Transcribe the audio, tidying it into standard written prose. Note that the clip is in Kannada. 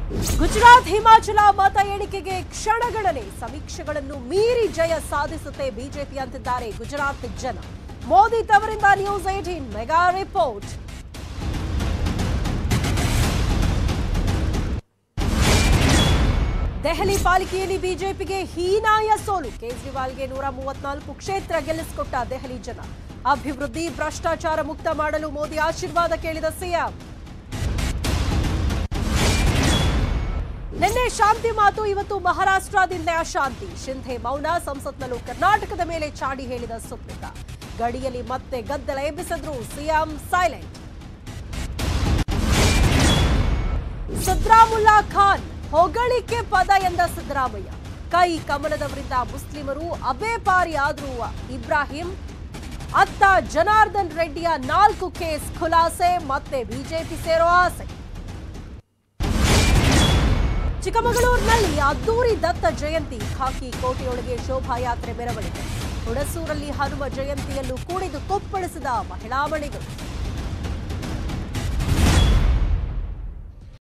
ಗುಜರಾತ್ ಹಿಮಾಚಲ ಮತ ಎಣಿಕೆಗೆ ಕ್ಷಣಗಣನೆ ಸಮೀಕ್ಷೆಗಳನ್ನು ಮೀರಿ ಜಯ ಸಾಧಿಸುತ್ತೆ ಬಿಜೆಪಿ ಅಂತಿದ್ದಾರೆ ಗುಜರಾತ್ ಜನ. ಮೋದಿ ತವರಿಂದ ನ್ಯೂಸ್ 18 ಮೆಗಾ ರಿಪೋರ್ಟ್. ದೆಹಲಿ ಪಾಲಿಕೆಯಲ್ಲಿ ಬಿಜೆಪಿಗೆ ಹೀನಾಯ ಸೋಲು. ಕೇಜ್ರಿವಾಲ್ಗೆ 134 ಕ್ಷೇತ್ರ ಗೆಲ್ಲಿಸಿಕೊಟ್ಟ ದೆಹಲಿ ಜನ. ಅಭಿವೃದ್ಧಿ ಭ್ರಷ್ಟಾಚಾರ ಮುಕ್ತ ಮಾಡಲು ಮೋದಿ ಆಶೀರ್ವಾದ ಕೇಳಿದ ಸಿಎಂ. ನಿನ್ನೆ ಶಾಂತಿ ಮಾತು, ಇವತ್ತು ಮಹಾರಾಷ್ಟ್ರದಿಂದ ಅಶಾಂತಿ. ಶಿಂಧೆ ಮೌನ, ಸಂಸತ್ನಲ್ಲೂ ಕರ್ನಾಟಕದ ಮೇಲೆ ಚಾಡಿ ಹೇಳಿದ ಸುಪ್ರೀತ. ಗಡಿಯಲ್ಲಿ ಮತ್ತೆ ಗದ್ದಲ ಎಬ್ಬಿಸಿದ್ರು ಸಿಎಂ ಸೈಲೆಂಟ್. ಸಿದ್ದರಾಮುಲ್ಲಾ ಖಾನ್ ಹೊಗಳಿಕೆ ಪದ ಎಂದ ಸಿದ್ದರಾಮಯ್ಯ. ಕೈ ಕಮಲದವರಿಂದ ಮುಸ್ಲಿಮರು ಅಬೇಪಾರಿಯಾದ್ರು ಇಬ್ರಾಹಿಂ. ಅತ್ತ ಜನಾರ್ದನ್ ರೆಡ್ಡಿಯ 4 ಕೇಸ್ ಖುಲಾಸೆ, ಮತ್ತೆ ಬಿಜೆಪಿ ಸೇರೋ ಆಸೆ. ಚಿಕ್ಕಮಗಳೂರಿನಲ್ಲಿ ಅದ್ದೂರಿ ದತ್ತ ಜಯಂತಿ. ಖಾಕಿ ಕೋಟೆಯೊಳಗೆ ಶೋಭಾಯಾತ್ರೆ ಮೆರವಣಿಗೆ. ಹುಣಸೂರಲ್ಲಿ ಹನುಮ ಜಯಂತಿಯಲ್ಲೂ ಕುಣಿದು ಕೊಪ್ಪಳಿಸಿದ ಮಹಿಳಾ ಮಣಿಗಳು.